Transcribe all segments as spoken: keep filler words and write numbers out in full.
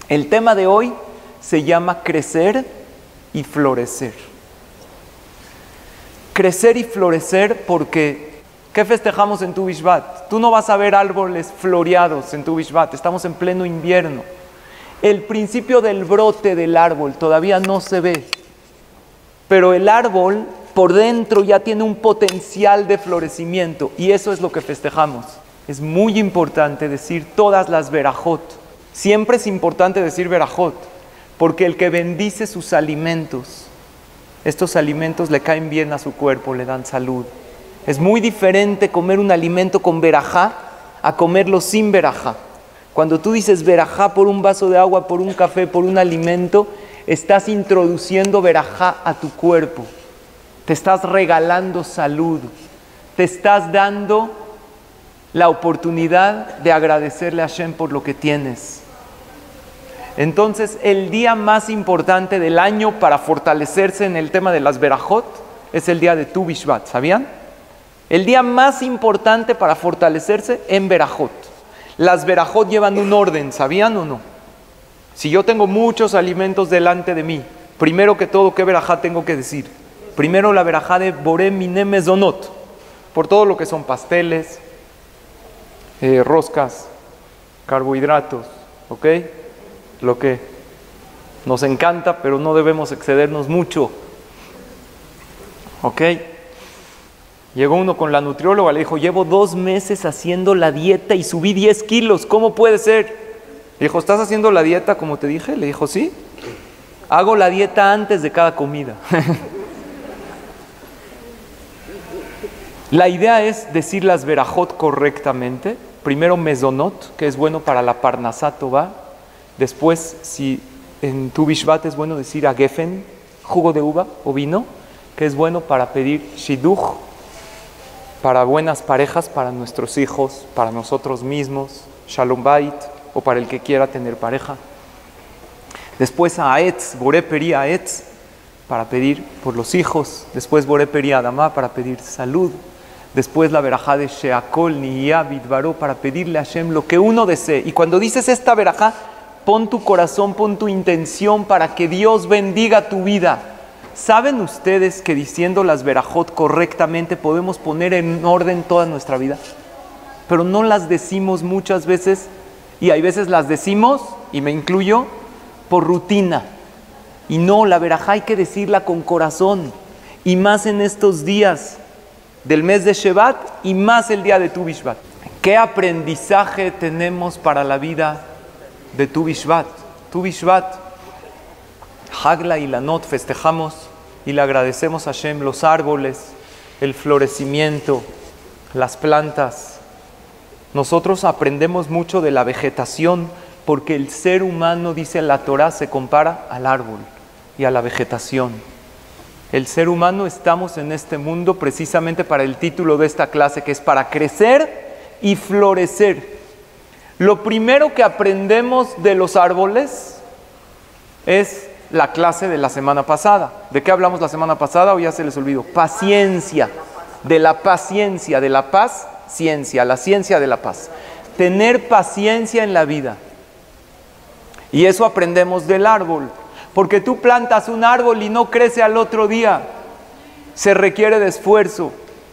El tema de hoy se llama crecer y florecer. Crecer y florecer porque, ¿qué festejamos en Tu Bishvat? Tú no vas a ver árboles floreados en Tu Bishvat, estamos en pleno invierno. El principio del brote del árbol todavía no se ve, pero el árbol por dentro ya tiene un potencial de florecimiento y eso es lo que festejamos. Es muy importante decir todas las verajot. Siempre es importante decir verajot, porque el que bendice sus alimentos, estos alimentos le caen bien a su cuerpo, le dan salud. Es muy diferente comer un alimento con verajá a comerlo sin verajá. Cuando tú dices verajá por un vaso de agua, por un café, por un alimento, estás introduciendo verajá a tu cuerpo. Te estás regalando salud. Te estás dando la oportunidad de agradecerle a Hashem por lo que tienes. Entonces, el día más importante del año para fortalecerse en el tema de las verajot es el día de Tu Bishvat, ¿sabían? El día más importante para fortalecerse en verajot. Las verajot llevan un orden, ¿sabían o no? Si yo tengo muchos alimentos delante de mí, primero que todo, ¿qué verajá tengo que decir? Primero la verajá de Boré Miné Mezonot, por todo lo que son pasteles, eh, roscas, carbohidratos, ¿ok? Lo que nos encanta, pero no debemos excedernos mucho, ¿ok? Llegó uno con la nutrióloga, le dijo, llevo dos meses haciendo la dieta y subí diez kilos, ¿cómo puede ser? Le dijo, ¿estás haciendo la dieta como te dije? Le dijo, sí, hago la dieta antes de cada comida. La idea es decir las verajot correctamente. Primero mezonot, que es bueno para la parnasá tová. Después, si en Tu Bishvat es bueno decir agefen, jugo de uva o vino, que es bueno para pedir shidduch, para buenas parejas, para nuestros hijos, para nosotros mismos, shalom bait, o para el que quiera tener pareja. Después a Aetz, Boré Peri Aetz, para pedir por los hijos. Después Boré Peri Adamá, para pedir salud. Después la verajá de Sheakol Niyah Bidbaró, para pedirle a Hashem lo que uno desee. Y cuando dices esta verajá, pon tu corazón, pon tu intención para que Dios bendiga tu vida. ¿Saben ustedes que diciendo las verajot correctamente podemos poner en orden toda nuestra vida? Pero no las decimos muchas veces, y hay veces las decimos, y me incluyo, por rutina. Y no, la verajá hay que decirla con corazón, y más en estos días del mes de Shevat, y más el día de Tu Bishvat. ¿Qué aprendizaje tenemos para la vida de Tu Bishvat? Tu Bishvat, Hagla y Lanot, festejamos y le agradecemos a Hashem los árboles, el florecimiento, las plantas. Nosotros aprendemos mucho de la vegetación porque el ser humano, dice la Torá, se compara al árbol y a la vegetación. El ser humano estamos en este mundo precisamente para el título de esta clase, que es para crecer y florecer. Lo primero que aprendemos de los árboles es la clase de la semana pasada. ¿De qué hablamos la semana pasada o ya se les olvidó? Paciencia. De la paciencia, de la paz, ciencia, la ciencia de la paz. Tener paciencia en la vida. Y eso aprendemos del árbol. Porque tú plantas un árbol y no crece al otro día. Se requiere de esfuerzo,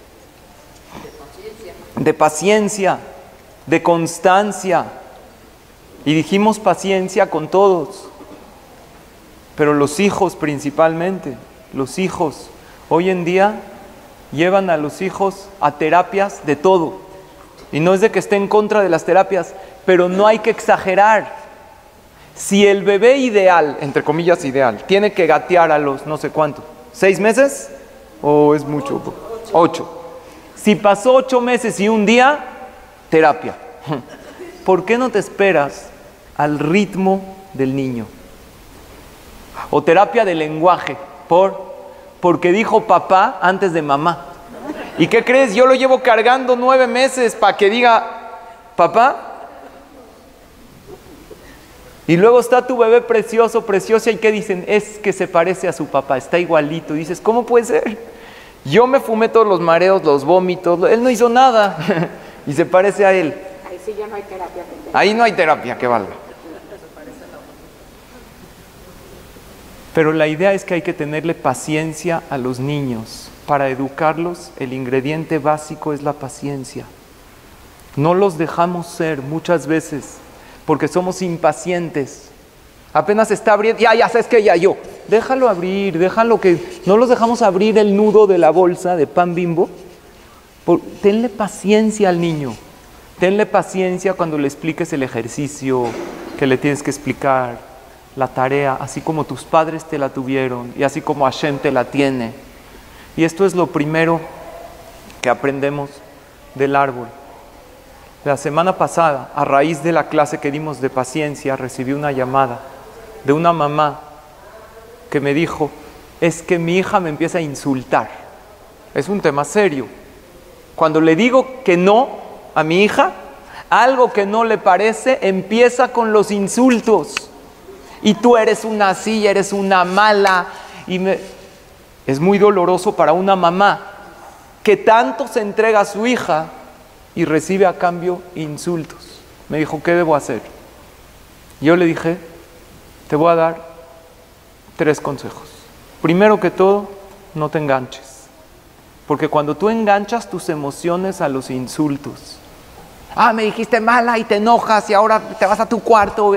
de paciencia, de constancia. Y dijimos paciencia con todos. Pero los hijos principalmente, los hijos, hoy en día llevan a los hijos a terapias de todo. Y no es de que esté en contra de las terapias, pero no hay que exagerar. Si el bebé ideal, entre comillas ideal, tiene que gatear a los no sé cuánto, ¿seis meses? ¿O es mucho? Ocho. Ocho. Si pasó ocho meses y un día, terapia. ¿Por qué no te esperas al ritmo del niño? O terapia de lenguaje, por, porque dijo papá antes de mamá. ¿Y qué crees? Yo lo llevo cargando nueve meses para que diga papá. Y luego está tu bebé precioso, preciosa, y ¿qué dicen? Es que se parece a su papá, está igualito. Y dices, ¿cómo puede ser? Yo me fumé todos los mareos, los vómitos, él no hizo nada y se parece a él. Ahí sí ya no hay terapia. Ahí no hay terapia que valga. Pero la idea es que hay que tenerle paciencia a los niños. Para educarlos, el ingrediente básico es la paciencia. No los dejamos ser muchas veces porque somos impacientes. Apenas está abriendo, ya, ya sabes que ya yo. Déjalo abrir, déjalo que... No los dejamos abrir el nudo de la bolsa de pan Bimbo. Por, tenle paciencia al niño. Tenle paciencia cuando le expliques el ejercicio que le tienes que explicar, la tarea, así como tus padres te la tuvieron y así como Hashem te la tiene. Y esto es lo primero que aprendemos del árbol. La semana pasada, a raíz de la clase que dimos de paciencia, recibí una llamada de una mamá que me dijo, es que mi hija me empieza a insultar. Es un tema serio. Cuando le digo que no a mi hija, algo que no le parece, empieza con los insultos. Y tú eres una así, eres una mala. Y me... Es muy doloroso para una mamá que tanto se entrega a su hija y recibe a cambio insultos. Me dijo, ¿qué debo hacer? Yo le dije, te voy a dar tres consejos. Primero que todo, no te enganches. Porque cuando tú enganchas tus emociones a los insultos, ah, me dijiste mala y te enojas y ahora te vas a tu cuarto.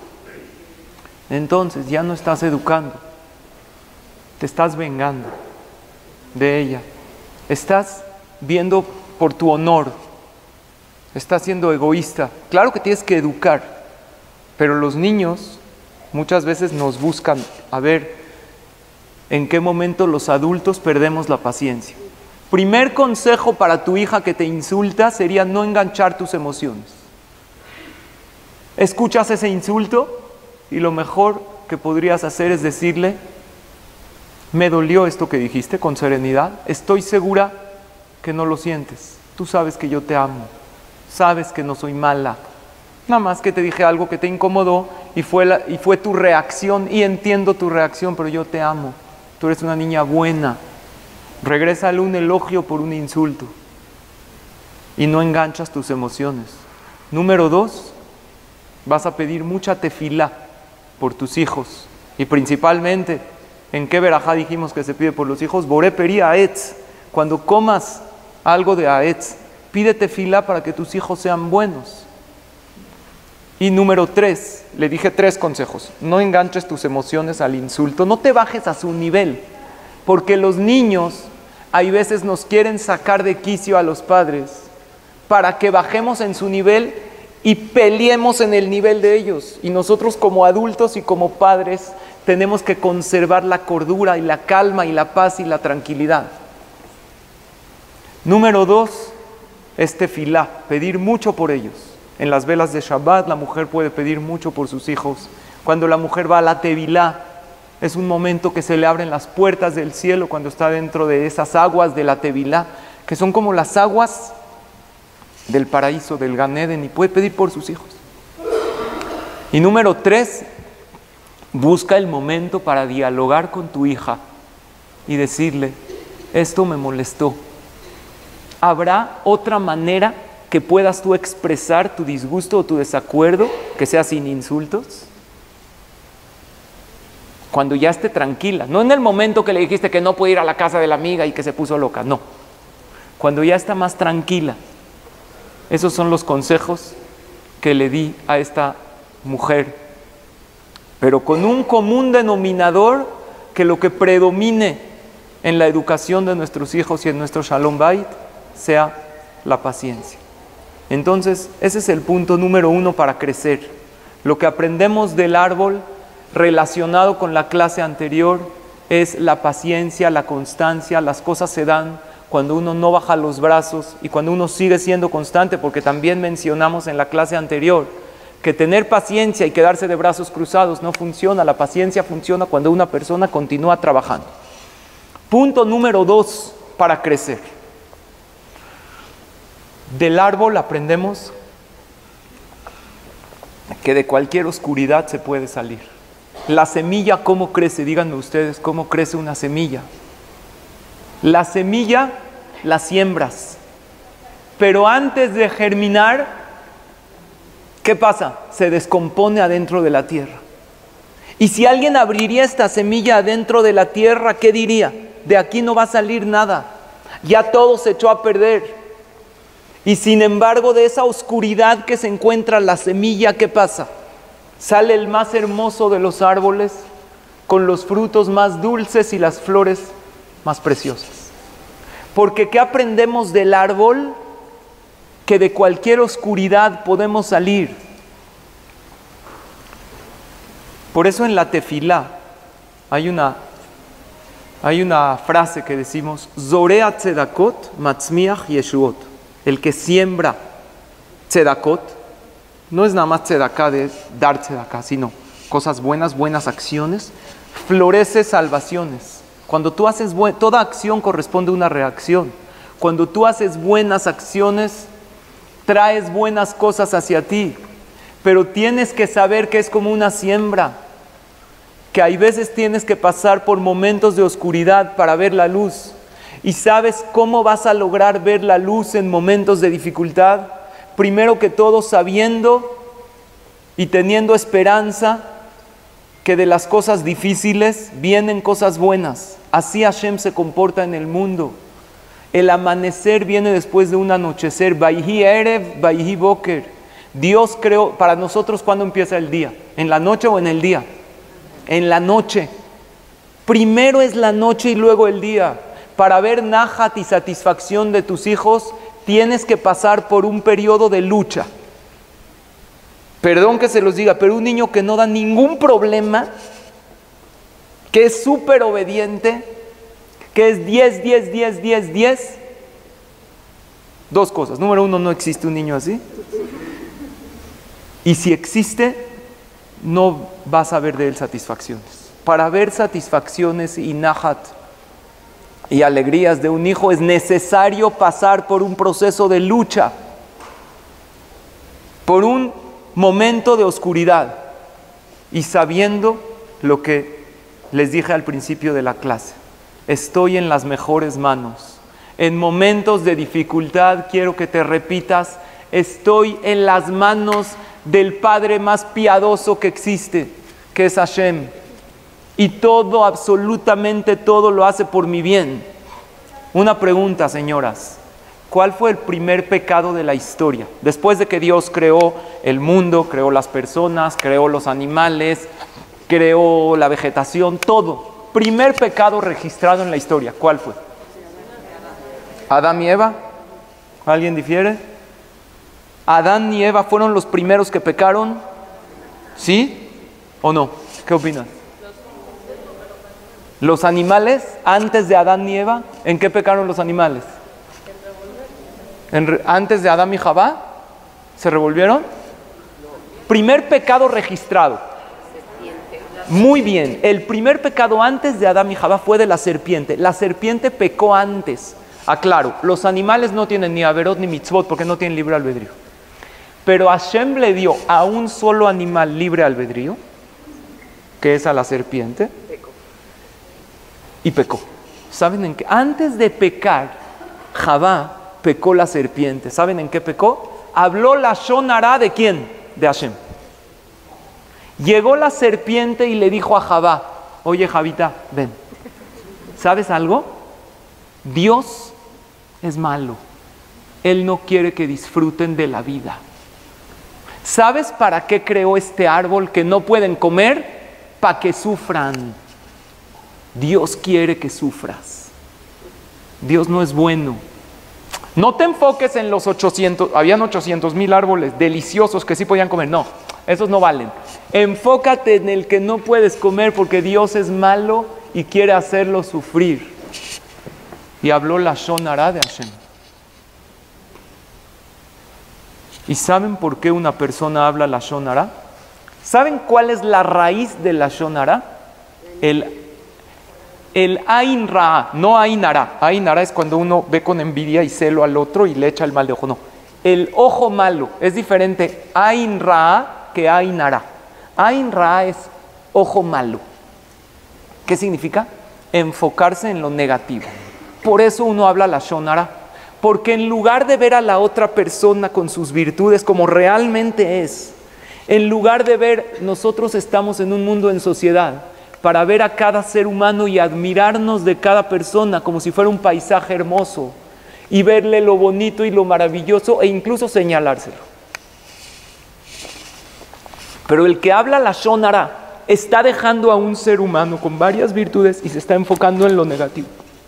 Entonces ya no estás educando. Te estás vengando de ella. Estás viendo por tu honor. Estás siendo egoísta. Claro que tienes que educar, pero los niños muchas veces nos buscan a ver en qué momento los adultos perdemos la paciencia. Primer consejo para tu hija que te insulta sería no enganchar tus emociones. Escuchas ese insulto y lo mejor que podrías hacer es decirle, me dolió esto que dijiste, con serenidad. Estoy segura que no lo sientes. Tú sabes que yo te amo. Sabes que no soy mala. Nada más que te dije algo que te incomodó y fue, la, y fue tu reacción. Y entiendo tu reacción, pero yo te amo. Tú eres una niña buena. Regrésale un elogio por un insulto. Y no enganchas tus emociones. Número dos, vas a pedir mucha tefilá por tus hijos. Y principalmente, ¿en qué verajá dijimos que se pide por los hijos? Boré peri aetz. Cuando comas algo de aetz, pide tefilá para que tus hijos sean buenos. Y número tres, le dije tres consejos. No enganches tus emociones al insulto. No te bajes a su nivel. Porque los niños, hay veces nos quieren sacar de quicio a los padres para que bajemos en su nivel y peleemos en el nivel de ellos. Y nosotros como adultos y como padres tenemos que conservar la cordura y la calma y la paz y la tranquilidad. Número dos, es tefilá, pedir mucho por ellos. En las velas de Shabbat la mujer puede pedir mucho por sus hijos. Cuando la mujer va a la tevilá, es un momento que se le abren las puertas del cielo cuando está dentro de esas aguas de la tevilá, que son como las aguas del paraíso, del Gan Eden, y puede pedir por sus hijos. Y número tres, busca el momento para dialogar con tu hija y decirle, esto me molestó. ¿Habrá otra manera que puedas tú expresar tu disgusto o tu desacuerdo que sea sin insultos? Cuando ya esté tranquila, no en el momento que le dijiste que no puede ir a la casa de la amiga y que se puso loca, no. Cuando ya está más tranquila. Esos son los consejos que le di a esta mujer, pero con un común denominador, que lo que predomine en la educación de nuestros hijos y en nuestro Shalom Bait sea la paciencia. Entonces, ese es el punto número uno para crecer. Lo que aprendemos del árbol relacionado con la clase anterior es la paciencia, la constancia. Las cosas se dan cuando uno no baja los brazos y cuando uno sigue siendo constante, porque también mencionamos en la clase anterior que tener paciencia y quedarse de brazos cruzados no funciona. La paciencia funciona cuando una persona continúa trabajando. Punto número dos para crecer. Del árbol aprendemos que de cualquier oscuridad se puede salir. La semilla, ¿cómo crece? Díganme ustedes, ¿cómo crece una semilla? La semilla la siembras, pero antes de germinar, ¿qué pasa? Se descompone adentro de la tierra. Y si alguien abriría esta semilla adentro de la tierra, ¿qué diría? De aquí no va a salir nada. Ya todo se echó a perder. Y sin embargo, de esa oscuridad que se encuentra la semilla, ¿qué pasa? Sale el más hermoso de los árboles, con los frutos más dulces y las flores más preciosas. Porque ¿qué aprendemos del árbol? Que de cualquier oscuridad podemos salir. Por eso en la tefilá hay una, hay una frase que decimos: Zorea tzedakot matzmiach yeshuot. El que siembra tzedakot, no es nada más tzedaká de dar tzedaká, sino cosas buenas, buenas acciones, florece salvaciones. Cuando tú haces buen, toda acción corresponde a una reacción. Cuando tú haces buenas acciones, traes buenas cosas hacia ti. Pero tienes que saber que es como una siembra, que hay veces tienes que pasar por momentos de oscuridad para ver la luz. ¿Y sabes cómo vas a lograr ver la luz en momentos de dificultad? Primero que todo, sabiendo y teniendo esperanza que de las cosas difíciles vienen cosas buenas. Así Hashem se comporta en el mundo. El amanecer viene después de un anochecer. Vayhi erev, vayhi boker. Dios creó, para nosotros, ¿cuándo empieza el día? ¿En la noche o en el día? En la noche. Primero es la noche y luego el día. Para ver nahat y satisfacción de tus hijos, tienes que pasar por un periodo de lucha. Perdón que se los diga, pero un niño que no da ningún problema, que es súper obediente, que es diez, diez, diez, diez, diez, dos cosas. Número uno, no existe un niño así. Y si existe, no vas a ver de él satisfacciones. Para ver satisfacciones y nahat y alegrías de un hijo es necesario pasar por un proceso de lucha, por un momento de oscuridad, y sabiendo lo que les dije al principio de la clase: estoy en las mejores manos. En momentos de dificultad quiero que te repitas: estoy en las manos del Padre más piadoso que existe, que es Hashem, y todo, absolutamente todo lo hace por mi bien. Una pregunta, señoras: ¿cuál fue el primer pecado de la historia? Después de que Dios creó el mundo, creó las personas, creó los animales, creó la vegetación, todo. Primer pecado registrado en la historia, ¿cuál fue? ¿Adán y Eva? ¿Alguien difiere? ¿Adán y Eva fueron los primeros que pecaron? ¿Sí o no? ¿Qué opinan? ¿Los animales antes de Adán y Eva? ¿En qué pecaron los animales? ¿En, antes de Adán y Javá? ¿Se revolvieron? Primer pecado registrado. Muy bien, el primer pecado antes de Adán y Javá fue de la serpiente. La serpiente pecó antes. Aclaro, los animales no tienen ni averot ni mitzvot porque no tienen libre albedrío. Pero Hashem le dio a un solo animal libre albedrío, que es a la serpiente, y pecó. ¿Saben en qué? Antes de pecar, Javá pecó la serpiente. ¿Saben en qué pecó? Habló la Lashon Hará ¿de quién? De Hashem. Llegó la serpiente y le dijo a Javá: oye, Javita, ven, ¿sabes algo? Dios es malo. Él no quiere que disfruten de la vida. ¿Sabes para qué creó este árbol que no pueden comer? Para que sufran. Dios quiere que sufras. Dios no es bueno. No te enfoques en los ochocientos, habían ochocientos mil árboles deliciosos que sí podían comer. No, esos no valen. Enfócate en el que no puedes comer porque Dios es malo y quiere hacerlo sufrir. Y habló la Lashon Hará de Hashem. ¿Y saben por qué una persona habla la Lashon Hará? ¿Saben cuál es la raíz de la Lashon Hará? El El Ain Ra, no Ain Hará. Ain Hará es cuando uno ve con envidia y celo al otro y le echa el mal de ojo. No, el ojo malo es diferente Ain Ra que Ain Hará. Ain Ra es ojo malo. ¿Qué significa? Enfocarse en lo negativo. Por eso uno habla la Lashon Hará, porque en lugar de ver a la otra persona con sus virtudes como realmente es, En lugar de ver, nosotros estamos en un mundo en sociedad, para ver a cada ser humano y admirarnos de cada persona como si fuera un paisaje hermoso y verle lo bonito y lo maravilloso e incluso señalárselo. Pero el que habla lashon hara está dejando a un ser humano con varias virtudes y se está enfocando en lo negativo.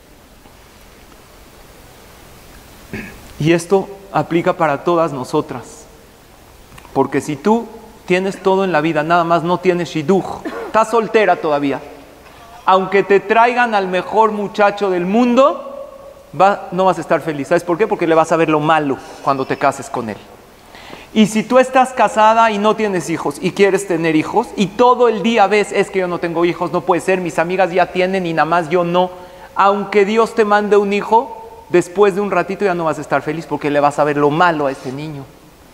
Y esto aplica para todas nosotras. Porque si tú tienes todo en la vida, nada más no tienes shidduch, estás soltera todavía, aunque te traigan al mejor muchacho del mundo, va, no vas a estar feliz. ¿Sabes por qué? Porque le vas a ver lo malo cuando te cases con él. Y si tú estás casada y no tienes hijos y quieres tener hijos y todo el día ves, es que yo no tengo hijos, no puede ser, mis amigas ya tienen y nada más yo no, aunque Dios te mande un hijo, después de un ratito ya no vas a estar feliz porque le vas a ver lo malo a ese niño.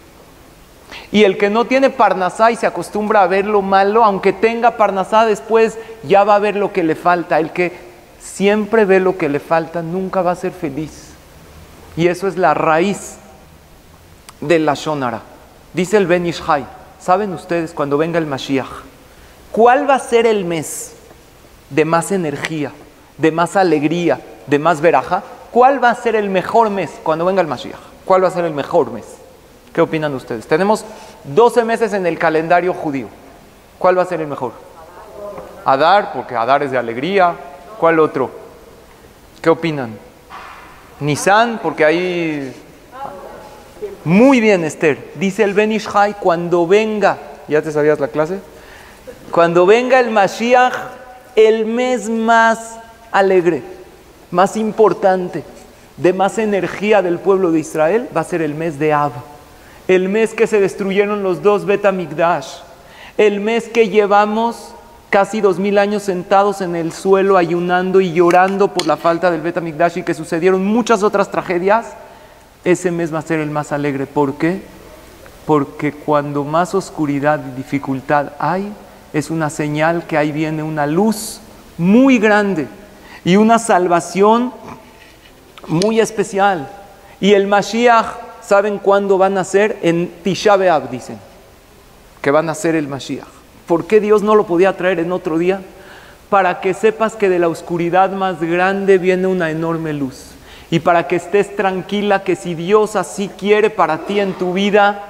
Y el que no tiene parnasá y se acostumbra a ver lo malo, aunque tenga parnasá, después ya va a ver lo que le falta. El que siempre ve lo que le falta nunca va a ser feliz. Y eso es la raíz de la lashon hara. Dice el Ben Ish Chai, ¿saben ustedes cuando venga el Mashiach, cuál va a ser el mes de más energía, de más alegría, de más veraja? ¿Cuál va a ser el mejor mes cuando venga el Mashiach? ¿Cuál va a ser el mejor mes? ¿Qué opinan ustedes? Tenemos doce meses en el calendario judío. ¿Cuál va a ser el mejor? Adar, porque Adar es de alegría. ¿Cuál otro? ¿Qué opinan? Nisan, porque ahí... Muy bien, Esther. Dice el Ben Ish Chai, cuando venga, ¿ya te sabías la clase? Cuando venga el Mashiach, el mes más alegre, más importante, de más energía del pueblo de Israel, va a ser el mes de Av. El mes que se destruyeron los dos Bet Hamikdash, el mes que llevamos casi dos mil años sentados en el suelo ayunando y llorando por la falta del Bet Hamikdash y que sucedieron muchas otras tragedias, ese mes va a ser el más alegre. ¿Por qué? Porque cuando más oscuridad y dificultad hay, es una señal que ahí viene una luz muy grande y una salvación muy especial. Y el Mashiach, ¿saben cuándo van a ser? En Tisha B'Av dicen que van a ser el Mashiach. ¿Por qué Dios no lo podía traer en otro día? Para que sepas que de la oscuridad más grande viene una enorme luz. Y para que estés tranquila que si Dios así quiere para ti en tu vida,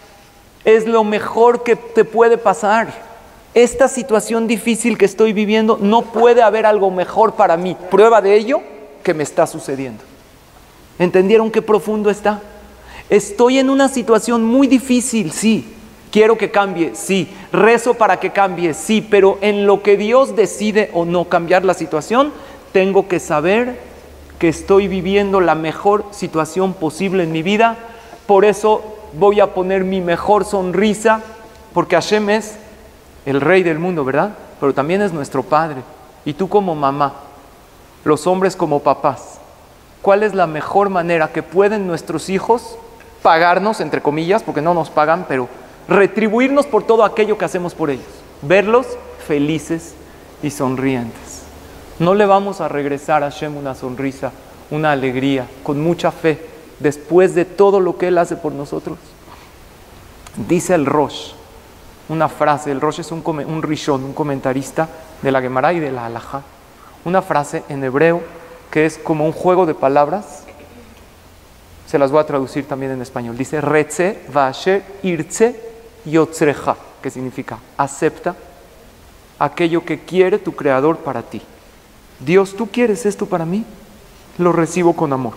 es lo mejor que te puede pasar. Esta situación difícil que estoy viviendo, no puede haber algo mejor para mí. Prueba de ello que me está sucediendo. ¿Entendieron qué profundo está? Estoy en una situación muy difícil, sí. Quiero que cambie, sí. Rezo para que cambie, sí. Pero en lo que Dios decide o no cambiar la situación, tengo que saber que estoy viviendo la mejor situación posible en mi vida. Por eso voy a poner mi mejor sonrisa, porque Hashem es el rey del mundo, ¿verdad? Pero también es nuestro padre. Y tú como mamá, los hombres como papás, ¿cuál es la mejor manera que pueden nuestros hijos pagarnos, entre comillas, porque no nos pagan, pero retribuirnos por todo aquello que hacemos por ellos? Verlos felices y sonrientes. No le vamos a regresar a Hashem una sonrisa, una alegría, con mucha fe, después de todo lo que Él hace por nosotros. Dice el Rosh, una frase, el Rosh es un, un Rishon, un comentarista de la Gemara y de la Halajá, una frase en hebreo que es como un juego de palabras, se las voy a traducir también en español. Dice, Retze va'asher irtze yotzreja, que significa, acepta aquello que quiere tu Creador para ti. Dios, ¿tú quieres esto para mí? Lo recibo con amor.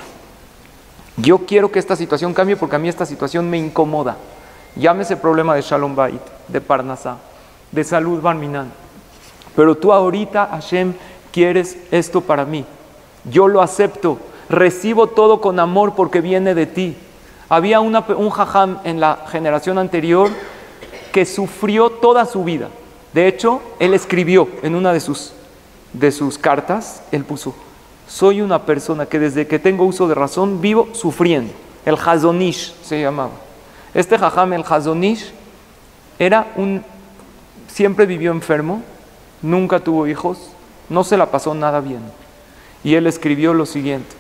Yo quiero que esta situación cambie porque a mí esta situación me incomoda. Llámese problema de Shalom Bait, de Parnasá, de salud Barminan. Pero tú ahorita, Hashem, quieres esto para mí. Yo lo acepto. Recibo todo con amor porque viene de ti. Había una, un jajam en la generación anterior que sufrió toda su vida. De hecho, él escribió en una de sus de sus cartas, él puso, soy una persona que desde que tengo uso de razón vivo sufriendo. El Hazonish se llamaba. Este jajam, el Hazonish, era un, siempre vivió enfermo, nunca tuvo hijos, no se la pasó nada bien. Y él escribió lo siguiente: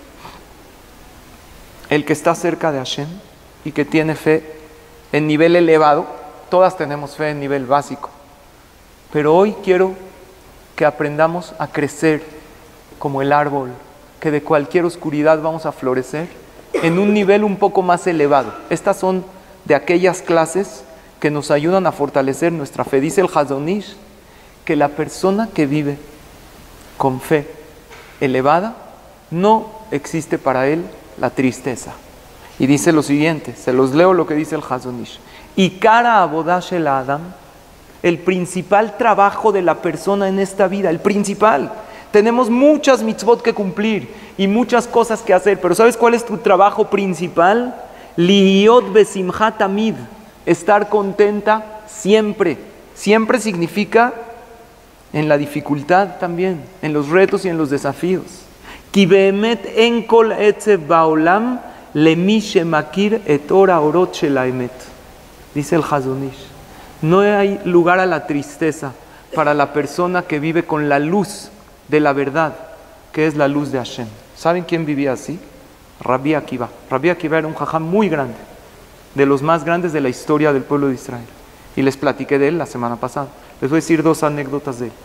el que está cerca de Hashem y que tiene fe en nivel elevado, todas tenemos fe en nivel básico, pero hoy quiero que aprendamos a crecer como el árbol, que de cualquier oscuridad vamos a florecer en un nivel un poco más elevado. Estas son de aquellas clases que nos ayudan a fortalecer nuestra fe. Dice el Hazon Ish que la persona que vive con fe elevada, no existe para él la tristeza. Y dice lo siguiente, se los leo lo que dice el Hazon Ish. Y cara abodash el Adam, el principal trabajo de la persona en esta vida, el principal. Tenemos muchas mitzvot que cumplir y muchas cosas que hacer, pero ¿sabes cuál es tu trabajo principal? Lihiot besimchat tamid, estar contenta siempre. Siempre significa en la dificultad también, en los retos y en los desafíos. Ki beemet en kol etzev baolam lemi shemakir et ora orot shel haemet. Dice el Hazon Ish, no hay lugar a la tristeza para la persona que vive con la luz de la verdad, que es la luz de Hashem. ¿Saben quién vivía así? Rabbi Akiva. Rabbi Akiva era un jajam muy grande, de los más grandes de la historia del pueblo de Israel. Y les platiqué de él la semana pasada. Les voy a decir dos anécdotas de él.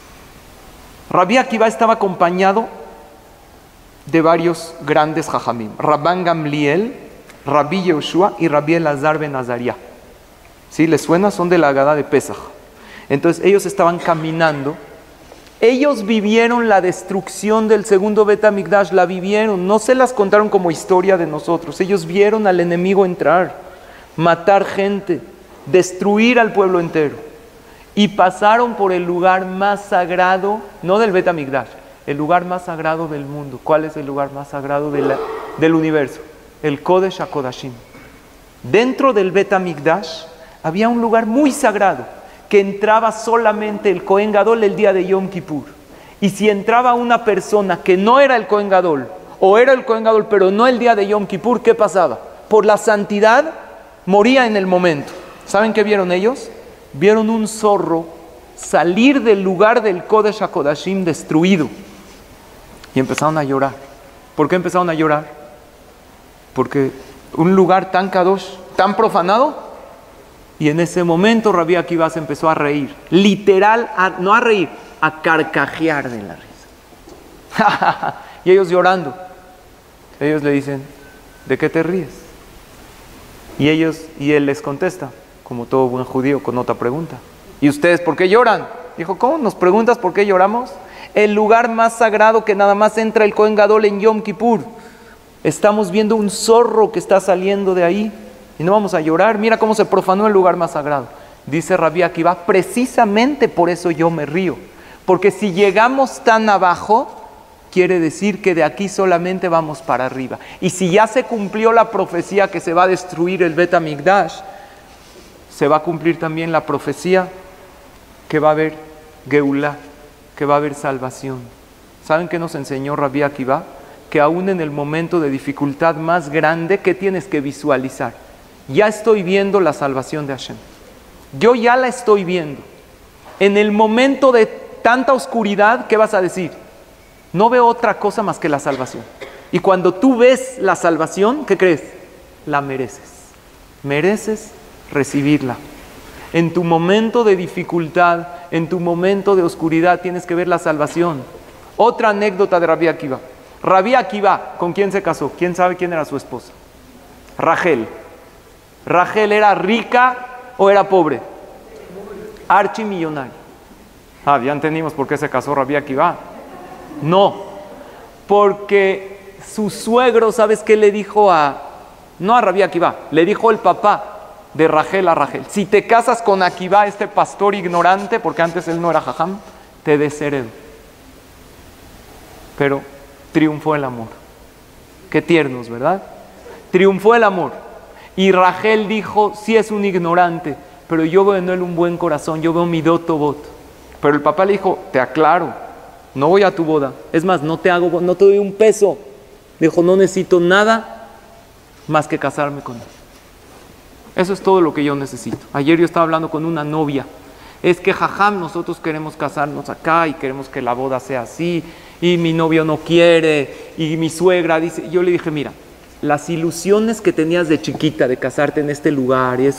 Rabbi Akiva estaba acompañado de varios grandes jajamim. Rabban Gamliel, Rabbi Yehoshua y Rabbi Elazar ben Azariah. ¿Sí? ¿Les suena? Son de la Haggadah de Pesach. Entonces ellos estaban caminando. Ellos vivieron la destrucción del segundo Bet HaMikdash, la vivieron, no se las contaron como historia de nosotros. Ellos vieron al enemigo entrar, matar gente, destruir al pueblo entero. Y pasaron por el lugar más sagrado, no del Bet HaMikdash, el lugar más sagrado del mundo. ¿Cuál es el lugar más sagrado de la, del universo? El Kodesh HaKodashim. Dentro del Bet HaMikdash había un lugar muy sagrado, que entraba solamente el Kohen Gadol el día de Yom Kippur. Y si entraba una persona que no era el Kohen Gadol, o era el Kohen Gadol, pero no el día de Yom Kippur, ¿qué pasaba? Por la santidad, moría en el momento. ¿Saben qué vieron ellos? Vieron un zorro salir del lugar del Kodesh HaKodashim destruido. Y empezaron a llorar. ¿Por qué empezaron a llorar? Porque un lugar tan kadosh, tan profanado. Y en ese momento Rabbi Akiva se empezó a reír. Literal, a, no a reír, a carcajear de la risa. Y ellos llorando. Ellos le dicen, ¿de qué te ríes? Y ellos, y él les contesta, como todo buen judío, con otra pregunta. ¿Y ustedes por qué lloran? Dijo, ¿cómo nos preguntas por qué lloramos? El lugar más sagrado que nada más entra el Kohen Gadol en Yom Kippur. Estamos viendo un zorro que está saliendo de ahí. Y no vamos a llorar, mira cómo se profanó el lugar más sagrado. Dice Rabbi Akiva, precisamente por eso yo me río. Porque si llegamos tan abajo, quiere decir que de aquí solamente vamos para arriba. Y si ya se cumplió la profecía que se va a destruir el Bet HaMikdash, se va a cumplir también la profecía que va a haber Geulah, que va a haber salvación. ¿Saben qué nos enseñó Rabbi Akiva? Que aún en el momento de dificultad más grande, ¿qué tienes que visualizar? Ya estoy viendo la salvación de Hashem. Yo ya la estoy viendo. En el momento de tanta oscuridad, ¿qué vas a decir? No veo otra cosa más que la salvación. Y cuando tú ves la salvación, ¿qué crees? La mereces. Mereces recibirla. En tu momento de dificultad, en tu momento de oscuridad, tienes que ver la salvación. Otra anécdota de Rabbi Akiva. Rabbi Akiva, ¿con quién se casó? ¿Quién sabe quién era su esposa? Rachel. ¿Rachel era rica o era pobre? Archimillonaria. Ah, ya entendimos por qué se casó Rabbi Akiva. No, porque su suegro, ¿sabes qué le dijo a... No a Rabbi Akiva, le dijo el papá de Rachel a Rachel, si te casas con Akiva, este pastor ignorante, porque antes él no era jajam, te desheredo. Pero triunfó el amor. Qué tiernos, ¿verdad? Triunfó el amor. Y Rachel dijo, sí es un ignorante, pero yo veo en él un buen corazón, yo veo mi dotobot. Pero el papá le dijo, te aclaro, no voy a tu boda. Es más, no te hago, no te doy un peso. Dijo, no necesito nada más que casarme con él. Eso es todo lo que yo necesito. Ayer yo estaba hablando con una novia. Es que jajam, nosotros queremos casarnos acá y queremos que la boda sea así. Y mi novio no quiere. Y mi suegra dice, yo le dije, mira, las ilusiones que tenías de chiquita de casarte en este lugar y eso,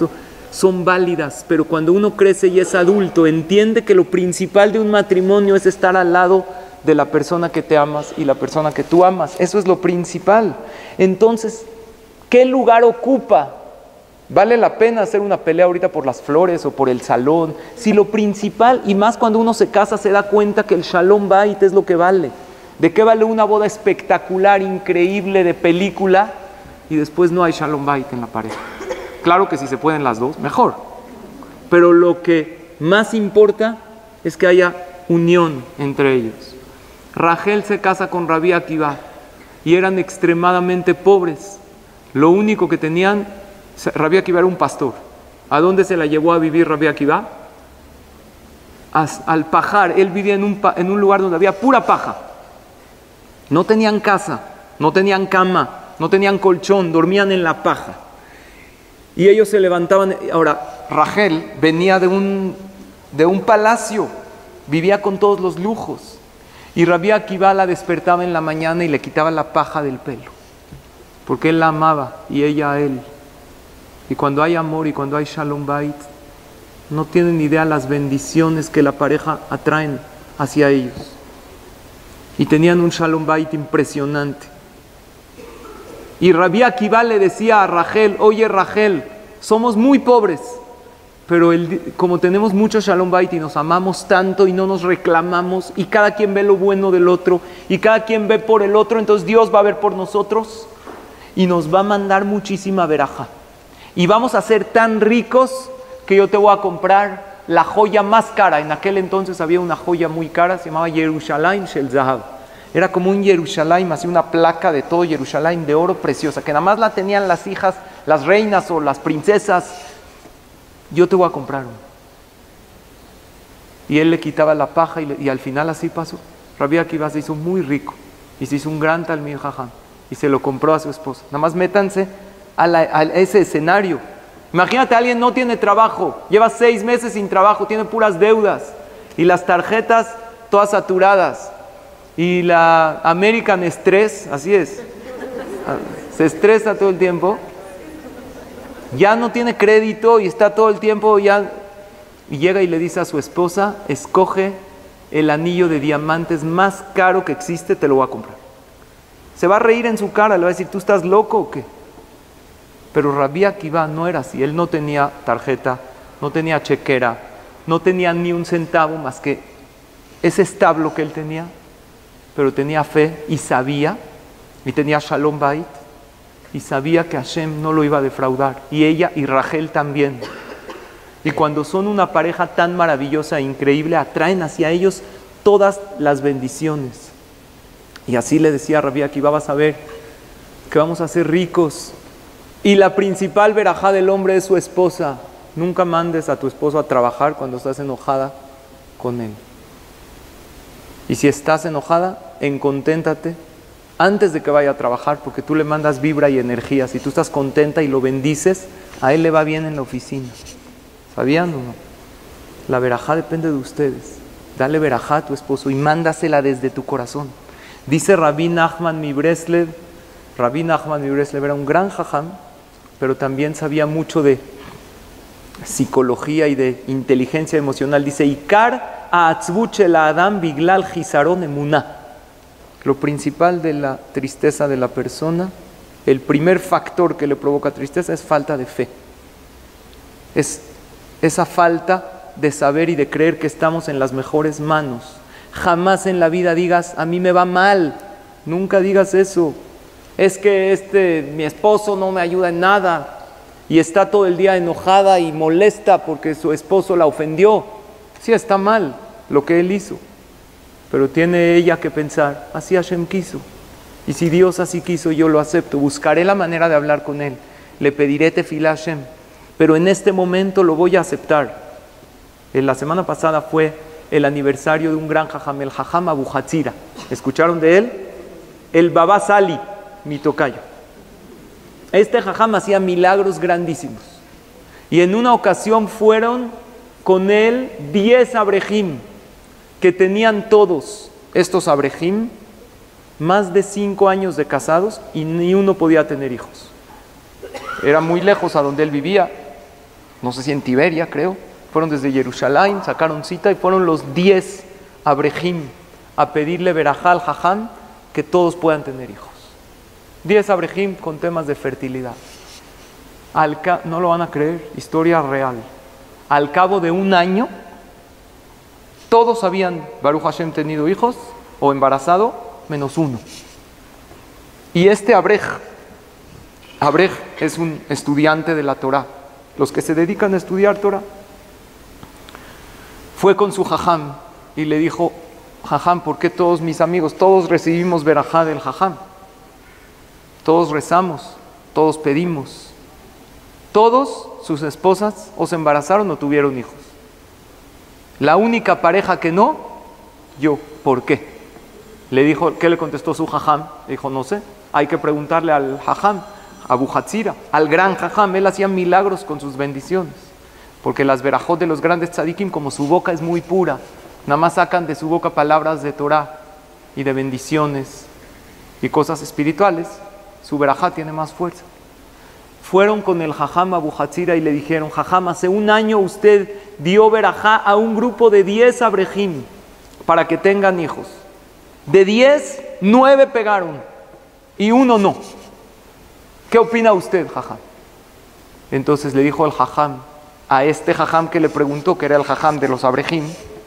son válidas, pero cuando uno crece y es adulto, entiende que lo principal de un matrimonio es estar al lado de la persona que te amas y la persona que tú amas. Eso es lo principal. Entonces, ¿qué lugar ocupa? ¿Vale la pena hacer una pelea ahorita por las flores o por el salón? Si lo principal, y más cuando uno se casa, se da cuenta que el Shalom Bait es lo que vale. ¿De qué vale una boda espectacular, increíble, de película, y después no hay Shalom Bait en la pareja? Claro que si se pueden las dos, mejor. Pero lo que más importa es que haya unión entre ellos. Rachel se casa con Rabbi Akiva y eran extremadamente pobres. Lo único que tenían, Rabbi Akiva era un pastor. ¿A dónde se la llevó a vivir Rabbi Akiva? As, al pajar. Él vivía en un, en un lugar donde había pura paja. No tenían casa, no tenían cama, no tenían colchón, dormían en la paja. Y ellos se levantaban. Ahora, Rachel venía de un, de un palacio, vivía con todos los lujos. Y Rabbi Akiva la despertaba en la mañana y le quitaba la paja del pelo, porque él la amaba y ella a él. Y cuando hay amor y cuando hay Shalom Bait, no tienen idea las bendiciones que la pareja atraen hacia ellos. Y tenían un Shalom Bait impresionante. Y Rabbi Akiva le decía a Rachel: oye Rachel, somos muy pobres, pero el, como tenemos mucho Shalom Bait y nos amamos tanto y no nos reclamamos, y cada quien ve lo bueno del otro, y cada quien ve por el otro, entonces Dios va a ver por nosotros y nos va a mandar muchísima verajá. Y vamos a ser tan ricos que yo te voy a comprar la joya más cara. En aquel entonces había una joya muy cara, se llamaba Yerushalayim Shel Zahav. Era como un Yerushalayim, así una placa de todo Yerushalayim de oro preciosa, que nada más la tenían las hijas, las reinas o las princesas. Yo te voy a comprar uno. Y él le quitaba la paja y, le, y al final así pasó. Rabbi Akiva se hizo muy rico y se hizo un gran Talmid Jajam y se lo compró a su esposa. Nada más métanse a, la, a ese escenario. Imagínate, alguien no tiene trabajo, lleva seis meses sin trabajo, tiene puras deudas y las tarjetas todas saturadas y la American Express, así es, se estresa todo el tiempo, ya no tiene crédito y está todo el tiempo ya, y llega y le dice a su esposa: escoge el anillo de diamantes más caro que existe, te lo voy a comprar. Se va a reír en su cara, le va a decir: ¿tú estás loco o qué? Pero Rabbi Akiva no era así. Él no tenía tarjeta, no tenía chequera, no tenía ni un centavo más que ese establo que él tenía, pero tenía fe y sabía, y tenía Shalom Bait, y sabía que Hashem no lo iba a defraudar, y ella y Rachel también. Y cuando son una pareja tan maravillosa e increíble, atraen hacia ellos todas las bendiciones. Y así le decía a Rabbi Akiva: vas a ver que vamos a ser ricos. Y la principal verajá del hombre es su esposa. Nunca mandes a tu esposo a trabajar cuando estás enojada con él. Y si estás enojada, enconténtate antes de que vaya a trabajar, porque tú le mandas vibra y energía. Si tú estás contenta y lo bendices, a él le va bien en la oficina. ¿Sabían o no? La verajá depende de ustedes. Dale verajá a tu esposo y mándasela desde tu corazón. Dice Rabbi Nachman Mibreslev. Rabbi Nachman Mibreslev era un gran jajam, pero también sabía mucho de psicología y de inteligencia emocional. Dice: Ikar ha'atzvut shel ha'adam biglal chisaron emuná. Lo principal de la tristeza de la persona, el primer factor que le provoca tristeza es falta de fe. Es esa falta de saber y de creer que estamos en las mejores manos. Jamás en la vida digas: a mí me va mal. Nunca digas eso. Es que este, mi esposo no me ayuda en nada y está todo el día enojada y molesta porque su esposo la ofendió. Sí, está mal lo que él hizo, pero tiene ella que pensar: así Hashem quiso, y si Dios así quiso, yo lo acepto. Buscaré la manera de hablar con él, le pediré tefilá a Hashem, pero en este momento lo voy a aceptar. En la semana pasada fue el aniversario de un gran jajam, el jajam Abu Hatzira. ¿Escucharon de él? El Baba Sali, mi tocayo. Este jajam hacía milagros grandísimos. Y en una ocasión fueron con él diez abrejim, que tenían todos estos abrejim más de cinco años de casados y ni uno podía tener hijos. Era muy lejos a donde él vivía. no sé si en Tiberia, creo. Fueron desde Jerusalén, sacaron cita y fueron los diez abrejim a pedirle verajá al jajam que todos puedan tener hijos. Diez abrejim con temas de fertilidad. Al no lo van a creer, historia real. Al cabo de un año, todos habían, Baruch Hashem, tenido hijos o embarazado, menos uno. Y este abrej, abrej es un estudiante de la Torah, los que se dedican a estudiar Torah, fue con su jajam y le dijo: jajam, ¿por qué todos mis amigos, todos recibimos verajá del jajam? Todos rezamos, todos pedimos. Todos sus esposas o se embarazaron o tuvieron hijos. La única pareja que no, yo. ¿Por qué? Le dijo, ¿qué le contestó su jajam? Le dijo: no sé, hay que preguntarle al jajam, a Abu Hatzira, al gran jajam. Él hacía milagros con sus bendiciones. Porque las verajot de los grandes tzadikim, como su boca es muy pura, nada más sacan de su boca palabras de Torah y de bendiciones y cosas espirituales, su verajá tiene más fuerza. Fueron con el jajam Abu Hatzira y le dijeron: jajam, hace un año usted dio verajá a un grupo de diez abrejim para que tengan hijos. De diez, nueve pegaron y uno no. ¿Qué opina usted, jajam? Entonces le dijo el jajam a este jajam que le preguntó, que era el jajam de los abrejim: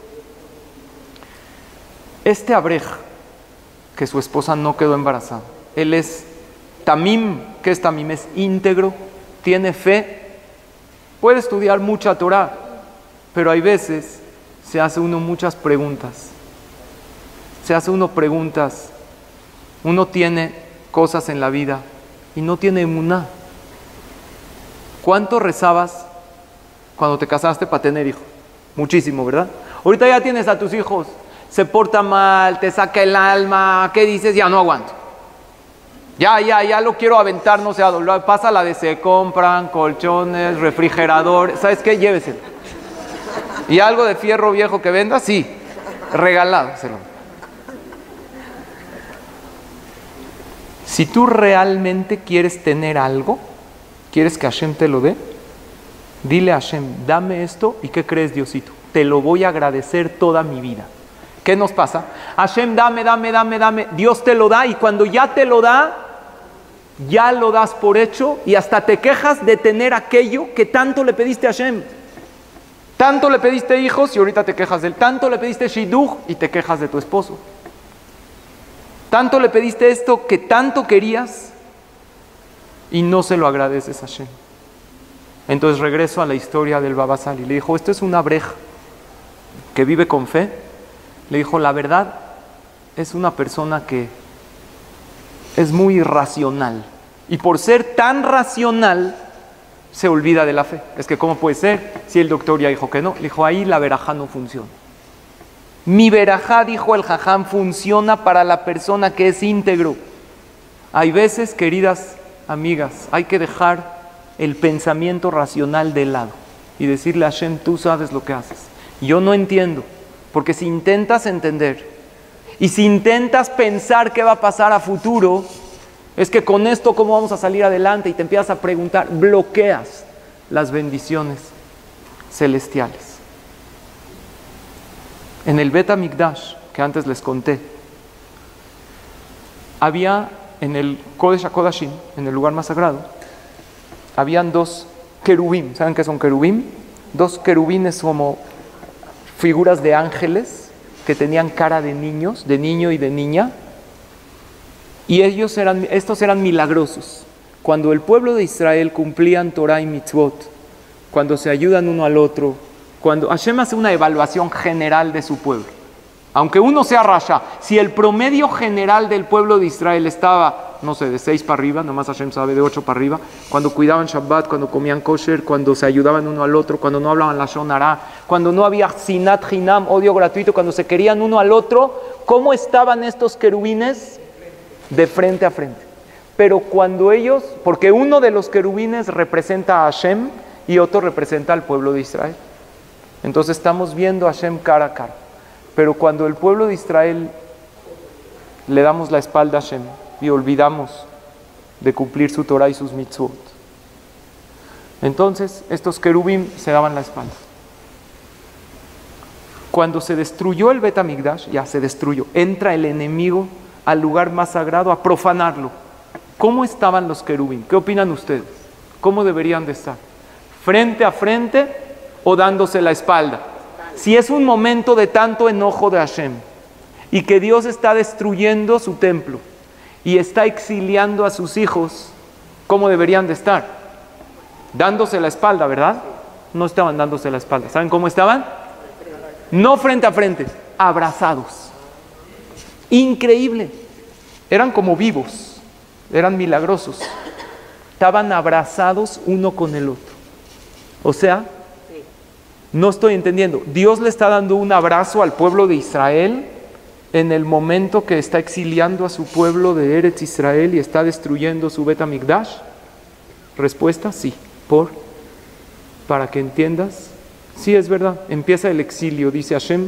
este abrej, que su esposa no quedó embarazada, él es tamim. ¿Qué es tamim? Es íntegro, tiene fe, puede estudiar mucha Torah, pero hay veces se hace uno muchas preguntas. Se hace uno preguntas. Uno tiene cosas en la vida y no tiene emuná. ¿Cuánto rezabas cuando te casaste para tener hijos? Muchísimo, ¿verdad? Ahorita ya tienes a tus hijos, se porta mal, te saca el alma, ¿qué dices? Ya no aguanto. Ya, ya, ya lo quiero aventar, no sé, pasa la de se compran colchones, refrigerador, ¿sabes qué? Lléveselo. Y algo de fierro viejo que venda, sí, regaládoselo. Si tú realmente quieres tener algo, quieres que Hashem te lo dé, dile a Hashem: dame esto, y ¿qué crees, Diosito? Te lo voy a agradecer toda mi vida. ¿Qué nos pasa? Hashem, dame, dame, dame, dame. Dios te lo da, y cuando ya te lo da, ya lo das por hecho y hasta te quejas de tener aquello que tanto le pediste a Hashem. Tanto le pediste hijos y ahorita te quejas de él. Tanto le pediste shidduch y te quejas de tu esposo. Tanto le pediste esto que tanto querías y no se lo agradeces a Hashem. Entonces regreso a la historia del Baba Sali. Le dijo: esto es una abrej que vive con fe. Le dijo: la verdad, es una persona que es muy racional, y por ser tan racional se olvida de la fe. Es que ¿cómo puede ser si el doctor ya dijo que no? Le dijo: ahí la verajá no funciona. Mi verajá, dijo el jajam, funciona para la persona que es íntegro. Hay veces, queridas amigas, hay que dejar el pensamiento racional de lado y decirle a Hashem: tú sabes lo que haces, yo no entiendo. Porque si intentas entender y si intentas pensar qué va a pasar a futuro, es que con esto cómo vamos a salir adelante, y te empiezas a preguntar, bloqueas las bendiciones celestiales. En el Bet HaMikdash, que antes les conté, había en el Kodesh HaKodashim, en el lugar más sagrado, habían dos querubim. ¿Saben qué son querubim? Dos querubines como figuras de ángeles que tenían cara de niños, de niño y de niña, y ellos eran, estos eran milagrosos. Cuando el pueblo de Israel cumplían Torah y Mitzvot, cuando se ayudan uno al otro, cuando Hashem hace una evaluación general de su pueblo, aunque uno sea rasha, si el promedio general del pueblo de Israel estaba, no sé, de seis para arriba, nomás Hashem sabe, de ocho para arriba, cuando cuidaban Shabbat, cuando comían kosher, cuando se ayudaban uno al otro, cuando no hablaban lashon hara, cuando no había sinat hinam, odio gratuito, cuando se querían uno al otro, ¿cómo estaban estos querubines? De frente a frente. Pero cuando ellos, porque uno de los querubines representa a Hashem y otro representa al pueblo de Israel, entonces estamos viendo a Hashem cara a cara. Pero cuando el pueblo de Israel le damos la espalda a Hashem y olvidamos de cumplir su Torah y sus mitzvot, Entonces, estos querubim se daban la espalda. Cuando se destruyó el Bet Hamikdash, ya se destruyó, entra el enemigo al lugar más sagrado a profanarlo. ¿Cómo estaban los querubim? ¿Qué opinan ustedes? ¿Cómo deberían de estar? ¿Frente a frente o dándose la espalda? Si es un momento de tanto enojo de Hashem y que Dios está destruyendo su templo y está exiliando a sus hijos, ¿cómo deberían de estar? Dándose la espalda, ¿verdad? No estaban dándose la espalda. ¿Saben cómo estaban? No frente a frente, abrazados. Increíble. Eran como vivos, eran milagrosos. Estaban abrazados uno con el otro. O sea, no estoy entendiendo. Dios le está dando un abrazo al pueblo de Israel en el momento que está exiliando a su pueblo de Eretz Israel y está destruyendo su Bet Hamikdash. Respuesta, sí. ¿Por? Para que entiendas. Sí, es verdad. Empieza el exilio, dice Hashem,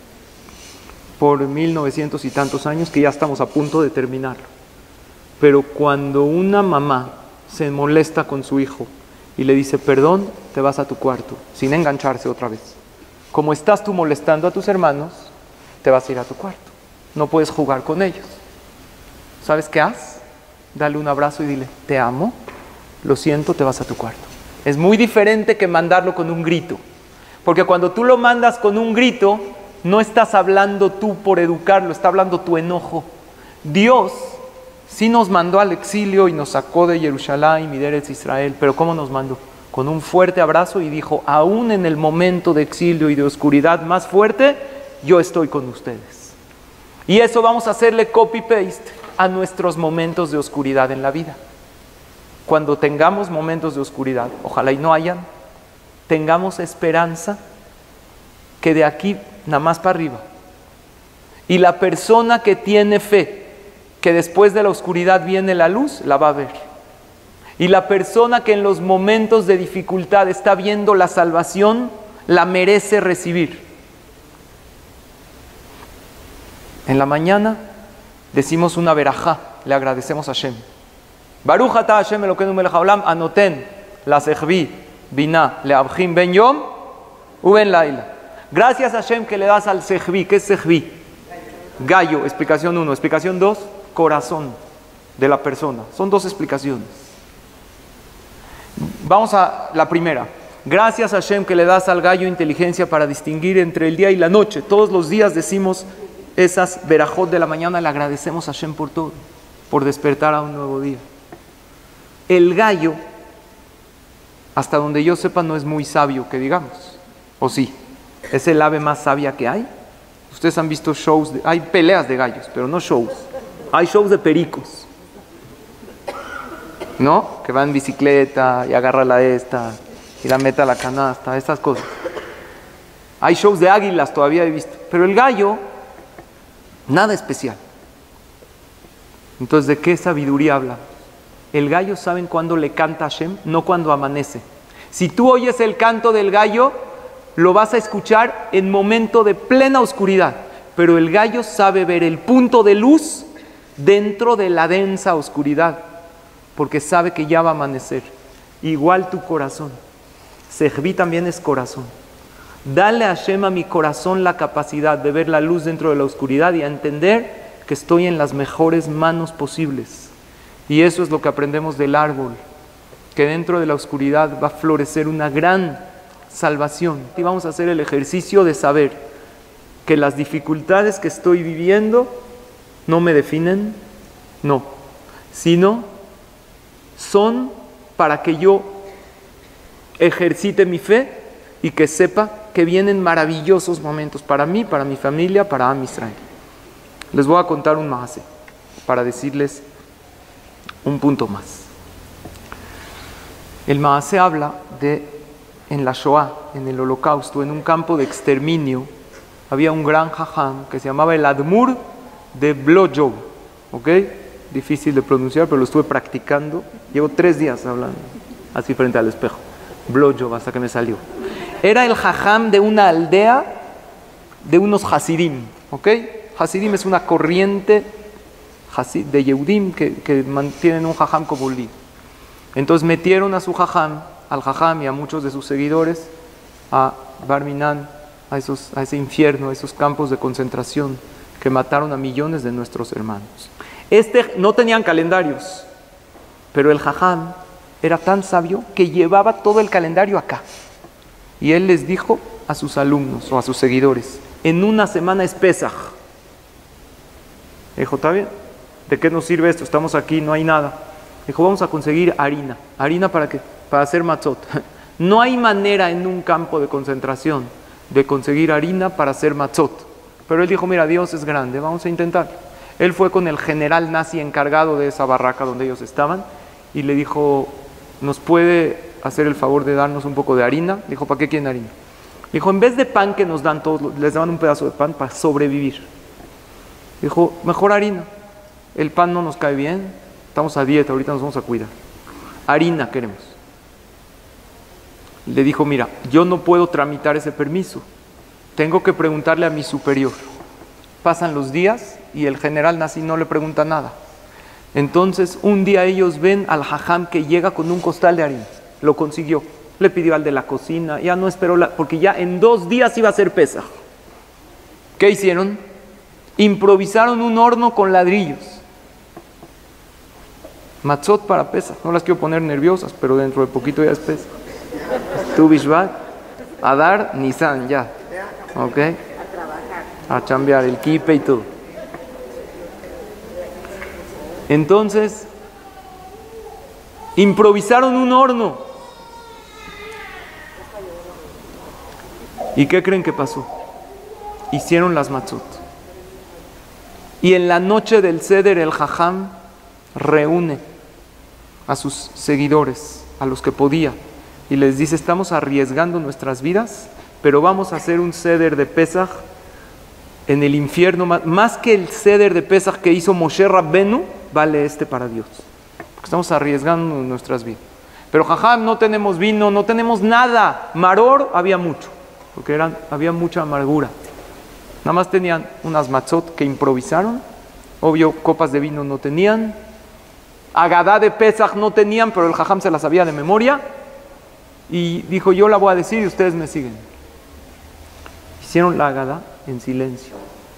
por mil novecientos y tantos años, que ya estamos a punto de terminarlo. Pero cuando una mamá se molesta con su hijo y le dice, perdón, te vas a tu cuarto, sin engancharse otra vez. Como estás tú molestando a tus hermanos, te vas a ir a tu cuarto. No puedes jugar con ellos. ¿Sabes qué haz? Dale un abrazo y dile, te amo, lo siento, te vas a tu cuarto. Es muy diferente que mandarlo con un grito. Porque cuando tú lo mandas con un grito, no estás hablando tú por educarlo, está hablando tu enojo. Dios sí nos mandó al exilio y nos sacó de Jerusalén y de Eretz Israel, pero ¿cómo nos mandó? Con un fuerte abrazo y dijo, aún en el momento de exilio y de oscuridad más fuerte, yo estoy con ustedes. Y eso vamos a hacerle copy-paste a nuestros momentos de oscuridad en la vida. Cuando tengamos momentos de oscuridad, ojalá y no hayan, tengamos esperanza que de aquí nada más para arriba. Y la persona que tiene fe, que después de la oscuridad viene la luz, la va a ver. Y la persona que en los momentos de dificultad está viendo la salvación, la merece recibir. En la mañana decimos una verajá, le agradecemos a Hashem. Baruch ata Hashem Elokeinu melech haolam anoten la sechvi Binah leabjim ben yom u ben laila. Gracias a Hashem que le das al sechvi. ¿Qué es sechvi? Gallo, explicación uno. Explicación dos, corazón de la persona. Son dos explicaciones. Vamos a la primera. Gracias a Hashem que le das al gallo inteligencia para distinguir entre el día y la noche. Todos los días decimos esas verajot de la mañana, le agradecemos a Hashem por todo, por despertar a un nuevo día. El gallo, hasta donde yo sepa, no es muy sabio, que digamos. ¿O sí? ¿Es el ave más sabia que hay? Ustedes han visto shows, de, hay peleas de gallos, pero no shows. Hay shows de pericos, ¿no? Que va en bicicleta y agarra la esta y la mete a la canasta, esas cosas. Hay shows de águilas, todavía he visto. Pero el gallo, nada especial. Entonces, ¿de qué sabiduría habla? El gallo, ¿saben cuándo le canta a Hashem? No cuando amanece. Si tú oyes el canto del gallo, lo vas a escuchar en momento de plena oscuridad. Pero el gallo sabe ver el punto de luz dentro de la densa oscuridad, porque sabe que ya va a amanecer. Igual tu corazón. Sejví también es corazón. Dale a Hashem, a mi corazón, la capacidad de ver la luz dentro de la oscuridad y a entender que estoy en las mejores manos posibles. Y eso es lo que aprendemos del árbol, que dentro de la oscuridad va a florecer una gran salvación. Y vamos a hacer el ejercicio de saber que las dificultades que estoy viviendo no me definen, no, sino son para que yo ejercite mi fe y que sepa que vienen maravillosos momentos para mí, para mi familia, para Am Israel. Les voy a contar un maase para decirles un punto más. El maase habla de, en la Shoah, en el Holocausto, en un campo de exterminio, había un gran jajam que se llamaba el Admur de Blojov, ¿ok? Difícil de pronunciar, pero lo estuve practicando. Llevo tres días hablando, así frente al espejo. Blojov, hasta que me salió. Era el jajam de una aldea de unos hasidim, ¿ok? Hasidim es una corriente de Yehudim que, que mantienen un jajam como líder. Entonces metieron a su jajam al Jajam y a muchos de sus seguidores a Bar Minan, a, esos, a ese infierno, a esos campos de concentración que mataron a millones de nuestros hermanos. Este, no tenían calendarios, pero el Jajam era tan sabio que llevaba todo el calendario acá. Y él les dijo a sus alumnos o a sus seguidores, en una semana es Pesaj. Dijo, ¿está bien? ¿De qué nos sirve esto? Estamos aquí, no hay nada. Dijo, vamos a conseguir harina. ¿Harina para qué? Para hacer matzot. No hay manera en un campo de concentración de conseguir harina para hacer matzot. Pero él dijo, mira, Dios es grande, vamos a intentar. Él fue con el general nazi encargado de esa barraca donde ellos estaban y le dijo, ¿nos puede hacer el favor de darnos un poco de harina? Dijo, ¿para qué quieren harina? Dijo, en vez de pan que nos dan todos, les daban un pedazo de pan para sobrevivir. Dijo, mejor harina. El pan no nos cae bien, estamos a dieta, ahorita nos vamos a cuidar. Harina queremos. Le dijo, mira, yo no puedo tramitar ese permiso. Tengo que preguntarle a mi superior. Pasan los días y el general nazi no le pregunta nada. Entonces, un día ellos ven al Jajam que llega con un costal de harina. Lo consiguió. Le pidió al de la cocina. Ya no esperó, la, porque ya en dos días iba a ser Pesaj. ¿Qué hicieron? Improvisaron un horno con ladrillos. Matzot para Pesaj. No las quiero poner nerviosas, pero dentro de poquito ya es Pesaj. Tu Bishvat, Adar, Nisan, ya. ¿Ok? A chambear el kipe y todo. Entonces, improvisaron un horno. ¿Y qué creen que pasó? Hicieron las matzot. Y en la noche del Seder, el Jajam reúne a sus seguidores, a los que podía, y les dice, estamos arriesgando nuestras vidas, pero vamos a hacer un Seder de Pesaj en el infierno, más que el Seder de Pesaj que hizo Moshe Rabbenu, vale este para Dios. Porque estamos arriesgando nuestras vidas. Pero Jajam, no tenemos vino, no tenemos nada. Maror había mucho, porque eran, había mucha amargura. Nada más tenían unas matzot que improvisaron. Obvio, copas de vino no tenían. Agadá de Pesaj no tenían, pero el Jajam se la sabía de memoria. Y dijo, yo la voy a decir y ustedes me siguen. Hicieron la Agadá en silencio.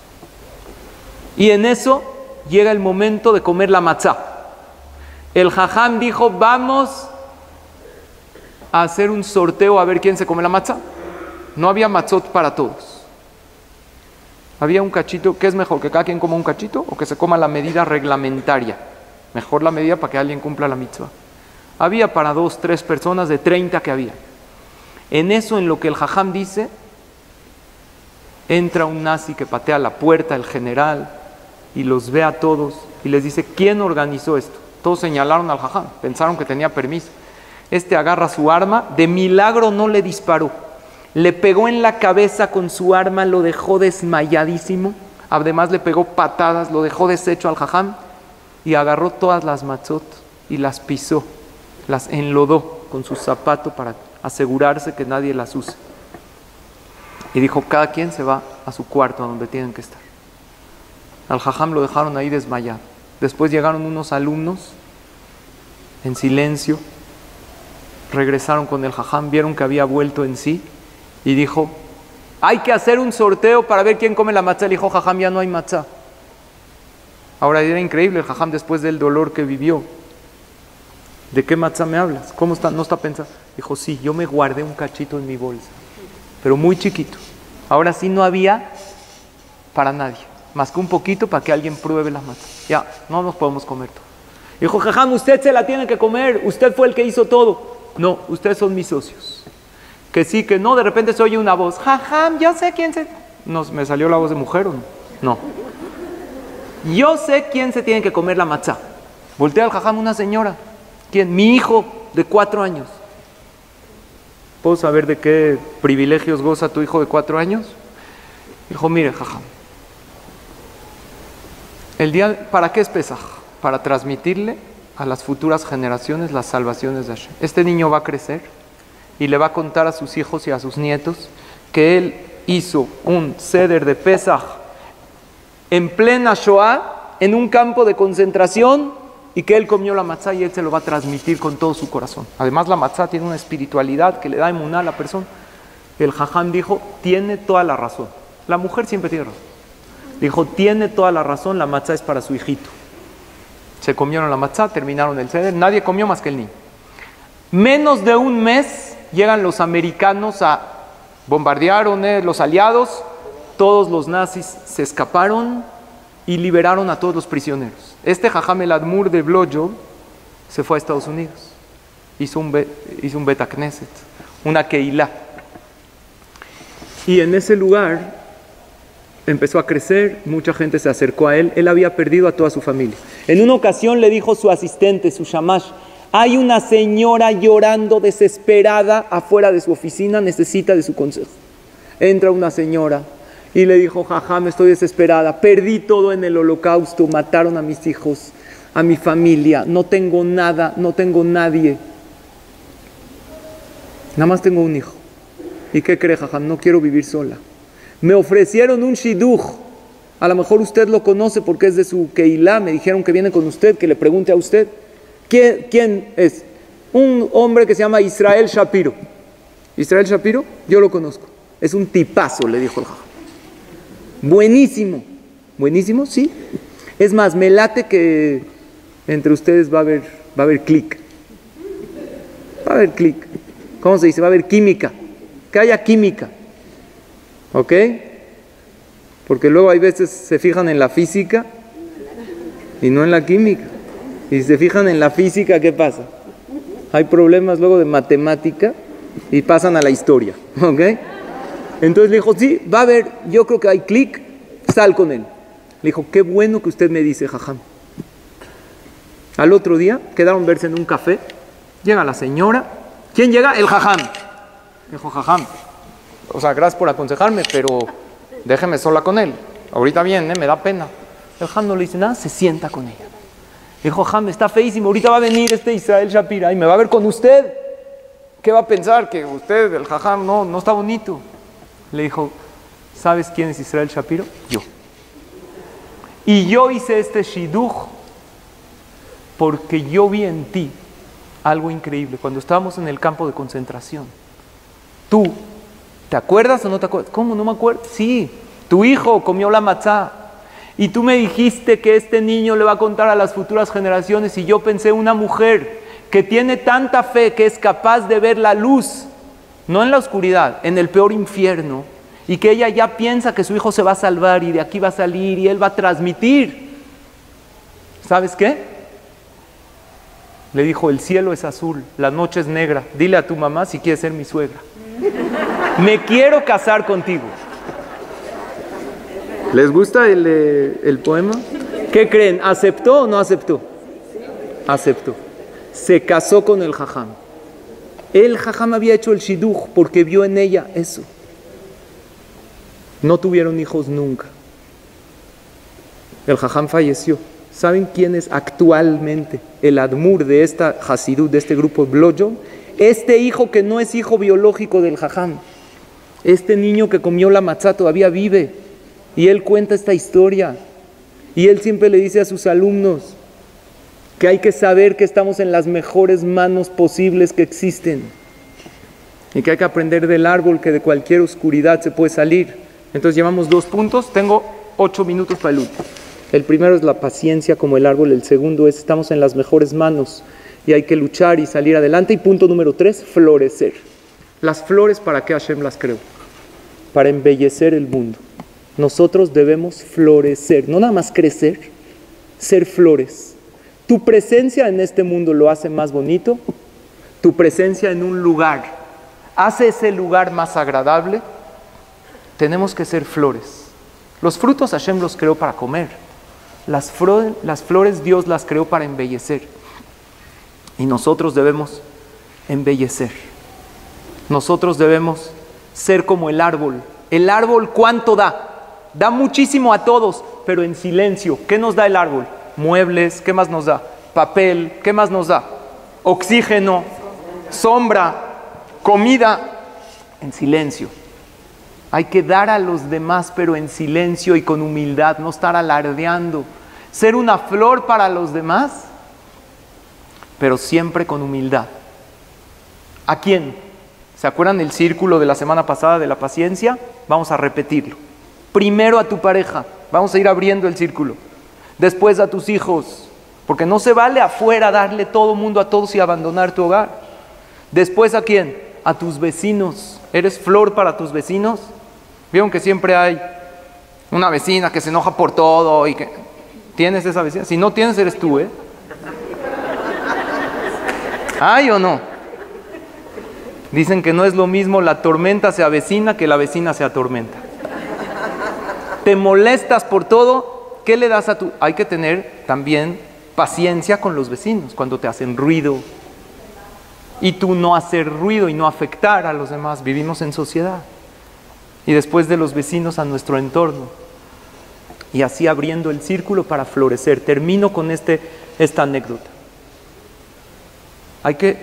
Y en eso llega el momento de comer la matzá. El Jajam dijo, vamos a hacer un sorteo a ver quién se come la matzá. No había matzot para todos. Había un cachito. ¿Qué es mejor? ¿Que cada quien coma un cachito o que se coma la medida reglamentaria? Mejor la medida para que alguien cumpla la mitzvah. Había para dos, tres personas de treinta que había. En eso, en lo que el Jajam dice, entra un nazi que patea la puerta, el general, y los ve a todos y les dice, ¿quién organizó esto? Todos señalaron al Jajam, pensaron que tenía permiso. Este agarra su arma, de milagro no le disparó, le pegó en la cabeza con su arma, lo dejó desmayadísimo, además le pegó patadas, lo dejó deshecho al Jajam y agarró todas las matzot y las pisó, las enlodó con su zapato para asegurarse que nadie las use. Y dijo, cada quien se va a su cuarto, a donde tienen que estar. Al Jajam lo dejaron ahí desmayado. Después llegaron unos alumnos en silencio, regresaron con el Jajam, vieron que había vuelto en sí y dijo, hay que hacer un sorteo para ver quién come la matzá. Le dijo, Jajam, ya no hay matzá. Ahora era increíble el Jajam después del dolor que vivió. ¿De qué matzá me hablas? ¿Cómo está? ¿No está pensando? Dijo, sí, yo me guardé un cachito en mi bolsa, pero muy chiquito. Ahora sí no había para nadie, más que un poquito para que alguien pruebe las matzá. Ya, no nos podemos comer todo. Dijo, Jajam, usted se la tiene que comer, usted fue el que hizo todo. No, ustedes son mis socios. Que sí, que no, de repente se oye una voz, Jajam, yo sé quién se... No, ¿me salió la voz de mujer o no? No. Yo sé quién se tiene que comer la matzá. Voltea al Jajam una señora. ¿Quién? Mi hijo de cuatro años. ¿Puedo saber de qué privilegios goza tu hijo de cuatro años? Dijo, mire, Jajam, el día, ¿para qué es Pesaj? Para transmitirle a las futuras generaciones las salvaciones de Hashem. Este niño va a crecer y le va a contar a sus hijos y a sus nietos que él hizo un Seder de Pesaj en plena Shoah, en un campo de concentración, y que él comió la matzá y él se lo va a transmitir con todo su corazón. Además, la matzá tiene una espiritualidad que le da emuná a la persona. El jajam dijo, tiene toda la razón. La mujer siempre tiene razón. Dijo, tiene toda la razón, la matzá es para su hijito. Se comieron la matzá, terminaron el seder, nadie comió más que el niño. Menos de un mes llegan los americanos a bombardearon eh, los aliados, todos los nazis se escaparon y liberaron a todos los prisioneros. Este jajam el Admur de Blojov se fue a Estados Unidos, hizo un, be, hizo un Beta Knesset, una Keilah. Y en ese lugar empezó a crecer, mucha gente se acercó a él, él había perdido a toda su familia. En una ocasión le dijo su asistente, su shamash, hay una señora llorando desesperada afuera de su oficina, necesita de su consejo. Entra una señora y le dijo, jajam, estoy desesperada, perdí todo en el holocausto, mataron a mis hijos, a mi familia, no tengo nada, no tengo nadie. Nada más tengo un hijo. ¿Y qué cree, jajam? No quiero vivir sola. Me ofrecieron un shidduch, a lo mejor usted lo conoce porque es de su Keilah, me dijeron que viene con usted, que le pregunte a usted. ¿Quién, quién es? Un hombre que se llama Israel Shapiro. ¿Israel Shapiro? Yo lo conozco. Es un tipazo, le dijo el jajam. Buenísimo. ¿Buenísimo? Sí. Es más, me late que entre ustedes va a haber, va a haber clic. Va a haber clic. ¿Cómo se dice? Va a haber química. Que haya química. ¿Ok? Porque luego hay veces se fijan en la física y no en la química. Y si se fijan en la física, ¿qué pasa? Hay problemas luego de matemática y pasan a la historia. ¿Ok? Entonces le dijo, sí, va a haber, yo creo que hay clic, sal con él. Le dijo, qué bueno que usted me dice, jajam. Al otro día quedaron verse en un café, llega la señora. ¿Quién llega? El jajam. Dijo, jajam, o sea, gracias por aconsejarme, pero déjeme sola con él. Ahorita viene, me da pena. El jajam no le dice nada, se sienta con ella. Dijo, jajam, está feísimo, ahorita va a venir este Israel Shapira y me va a ver con usted. ¿Qué va a pensar? Que usted, el jajam, no, no está bonito. Le dijo, ¿sabes quién es Israel Shapiro? Yo. Y yo hice este shidduch porque yo vi en ti algo increíble. Cuando estábamos en el campo de concentración, tú, ¿te acuerdas o no te acuerdas? ¿Cómo? No me acuerdo. Sí, tu hijo comió la matzá y tú me dijiste que este niño le va a contar a las futuras generaciones y yo pensé, una mujer que tiene tanta fe que es capaz de ver la luz, no en la oscuridad, en el peor infierno, y que ella ya piensa que su hijo se va a salvar y de aquí va a salir y él va a transmitir. ¿Sabes qué? Le dijo, el cielo es azul, la noche es negra, dile a tu mamá si quiere ser mi suegra. Me quiero casar contigo. ¿Les gusta el, el poema? ¿Qué creen? ¿Aceptó o no aceptó? Aceptó. Se casó con el jajam. El jajam había hecho el shidduch porque vio en ella eso. No tuvieron hijos nunca. El jajam falleció. ¿Saben quién es actualmente el admur de esta hasidut, de este grupo Blojov? Este hijo que no es hijo biológico del jajam. Este niño que comió la matzá todavía vive. Y él cuenta esta historia. Y él siempre le dice a sus alumnos que hay que saber que estamos en las mejores manos posibles que existen. Y que hay que aprender del árbol, que de cualquier oscuridad se puede salir. Entonces llevamos dos puntos. Tengo ocho minutos para el último. El primero es la paciencia como el árbol. El segundo es estamos en las mejores manos y hay que luchar y salir adelante. Y punto número tres, florecer. Las flores, ¿para qué Hashem las creó? Para embellecer el mundo. Nosotros debemos florecer, no nada más crecer, ser flores. Tu presencia en este mundo lo hace más bonito. Tu presencia en un lugar hace ese lugar más agradable. Tenemos que ser flores. Los frutos Hashem los creó para comer. Las, fro- las flores Dios las creó para embellecer. Y nosotros debemos embellecer. Nosotros debemos ser como el árbol. El árbol, ¿cuánto da? Da muchísimo a todos, pero en silencio. ¿Qué nos da el árbol? Muebles, ¿qué más nos da? Papel, ¿qué más nos da? Oxígeno, sombra, comida, en silencio. Hay que dar a los demás, pero en silencio y con humildad, no estar alardeando. Ser una flor para los demás pero siempre con humildad. ¿A quién? ¿Se acuerdan del círculo de la semana pasada de la paciencia? Vamos a repetirlo. Primero a tu pareja, vamos a ir abriendo el círculo. Después a tus hijos, porque no se vale afuera darle todo mundo a todos y abandonar tu hogar. Después ¿a quién? A tus vecinos. ¿Eres flor para tus vecinos? ¿Vieron que siempre hay una vecina que se enoja por todo y que... ¿Tienes esa vecina? Si no tienes, eres tú, ¿eh? ¿Hay o no? Dicen que no es lo mismo la tormenta se avecina que la vecina se atormenta. ¿Te molestas por todo? ¿Qué le das a tu...? Hay que tener también paciencia con los vecinos cuando te hacen ruido. Y tú no hacer ruido y no afectar a los demás. Vivimos en sociedad. Y después de los vecinos a nuestro entorno. Y así abriendo el círculo para florecer. Termino con este, esta anécdota. Hay que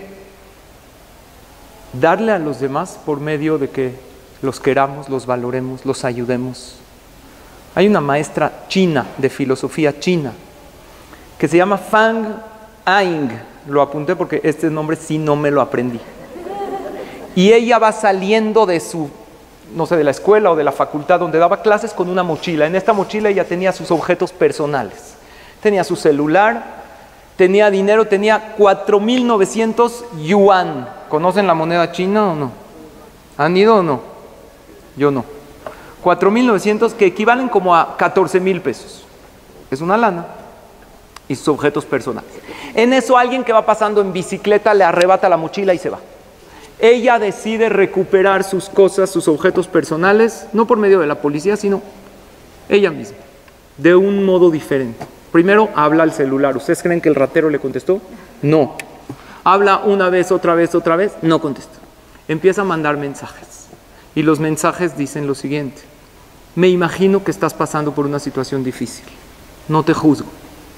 darle a los demás por medio de que los queramos, los valoremos, los ayudemos. Hay una maestra china, de filosofía china, que se llama Fang Aing. Lo apunté porque este nombre sí no me lo aprendí. Y ella va saliendo de su... no sé, de la escuela o de la facultad donde daba clases con una mochila. En esta mochila ella tenía sus objetos personales. Tenía su celular, tenía dinero, tenía cuatro mil novecientos yuan. ¿Conocen la moneda china o no? ¿Han ido o no? Yo no. cuatro mil novecientos que equivalen como a catorce mil pesos. Es una lana. Y sus objetos personales. En eso alguien que va pasando en bicicleta le arrebata la mochila y se va. Ella decide recuperar sus cosas, sus objetos personales, no por medio de la policía, sino ella misma, de un modo diferente. Primero habla al celular. ¿Ustedes creen que el ratero le contestó? No. Habla una vez, otra vez, otra vez, no contesta. Empieza a mandar mensajes. Y los mensajes dicen lo siguiente: me imagino que estás pasando por una situación difícil. No te juzgo.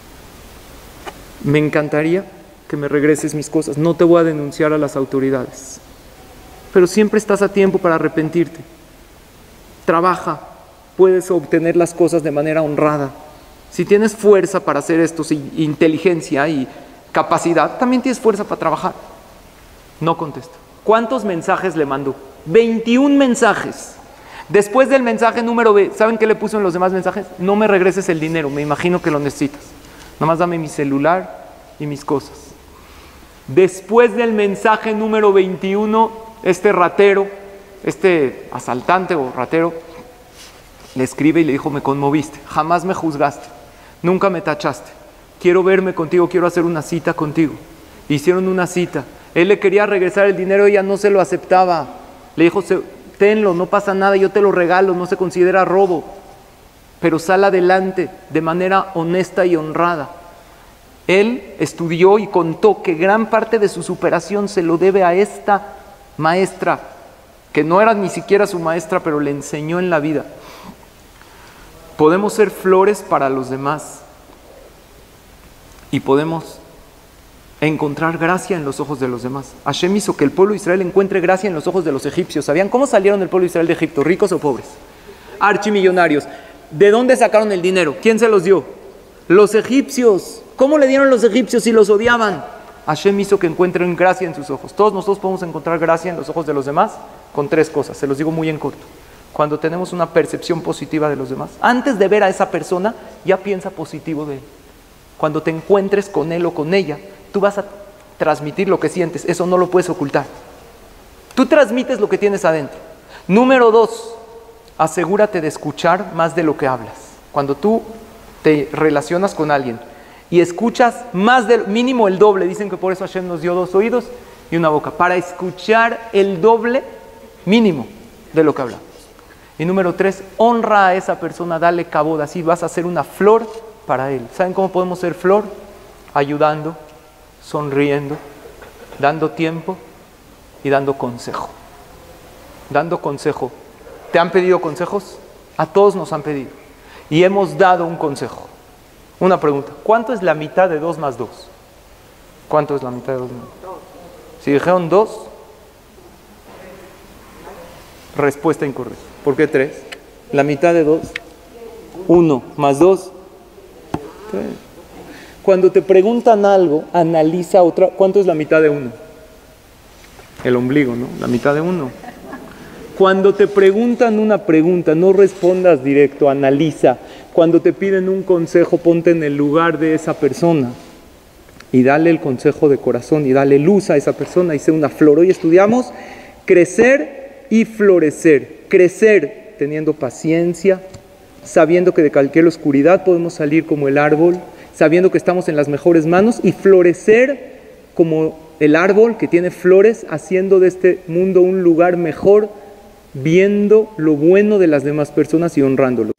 Me encantaría que me regreses mis cosas. No te voy a denunciar a las autoridades. Pero siempre estás a tiempo para arrepentirte. Trabaja, puedes obtener las cosas de manera honrada. Si tienes fuerza para hacer esto, si inteligencia y capacidad, también tienes fuerza para trabajar. No contesta. ¿Cuántos mensajes le mandó? veintiún mensajes. Después del mensaje número B, ¿saben qué le puso en los demás mensajes? No me regreses el dinero, me imagino que lo necesitas. Nada más dame mi celular y mis cosas. Después del mensaje número veintiuno, este ratero, este asaltante o ratero, le escribe y le dijo: me conmoviste, jamás me juzgaste, nunca me tachaste, quiero verme contigo, quiero hacer una cita contigo. Hicieron una cita, él le quería regresar el dinero, ella no se lo aceptaba, le dijo: tenlo, no pasa nada, yo te lo regalo, no se considera robo, pero sal adelante de manera honesta y honrada. Él estudió y contó que gran parte de su superación se lo debe a esta maestra, que no era ni siquiera su maestra, pero le enseñó en la vida. Podemos ser flores para los demás y podemos encontrar gracia en los ojos de los demás. Hashem hizo que el pueblo de Israel encuentre gracia en los ojos de los egipcios. ¿Sabían cómo salieron el pueblo de Israel de Egipto? ¿Ricos o pobres? Archimillonarios. ¿De dónde sacaron el dinero? ¿Quién se los dio? Los egipcios. ¿Cómo le dieron los egipcios si los odiaban? Hashem hizo que encuentren gracia en sus ojos. Todos nosotros podemos encontrar gracia en los ojos de los demás con tres cosas. Se los digo muy en corto. Cuando tenemos una percepción positiva de los demás, antes de ver a esa persona, ya piensa positivo de él. Cuando te encuentres con él o con ella, tú vas a transmitir lo que sientes. Eso no lo puedes ocultar. Tú transmites lo que tienes adentro. Número dos, asegúrate de escuchar más de lo que hablas. Cuando tú te relacionas con alguien y escuchas más del mínimo el doble, dicen que por eso Hashem nos dio dos oídos y una boca, para escuchar el doble mínimo de lo que hablamos. Y número tres, honra a esa persona, dale cabod, así vas a ser una flor para él. ¿Saben cómo podemos ser flor? Ayudando, sonriendo, dando tiempo y dando consejo. Dando consejo. ¿Te han pedido consejos? A todos nos han pedido. Y hemos dado un consejo. Una pregunta: ¿cuánto es la mitad de dos más dos? ¿Cuánto es la mitad de dos más dos? Si dijeron dos, respuesta incorrecta. ¿Por qué tres? La mitad de dos, uno más dos, tres. Cuando te preguntan algo, analiza otra. ¿Cuánto es la mitad de uno? El ombligo, ¿no? La mitad de uno. Cuando te preguntan una pregunta, no respondas directo, analiza. Cuando te piden un consejo, ponte en el lugar de esa persona y dale el consejo de corazón y dale luz a esa persona y sé una flor. Hoy estudiamos crecer y florecer. Crecer teniendo paciencia, sabiendo que de cualquier oscuridad podemos salir como el árbol, sabiendo que estamos en las mejores manos, y florecer como el árbol que tiene flores, haciendo de este mundo un lugar mejor, viendo lo bueno de las demás personas y honrándolo.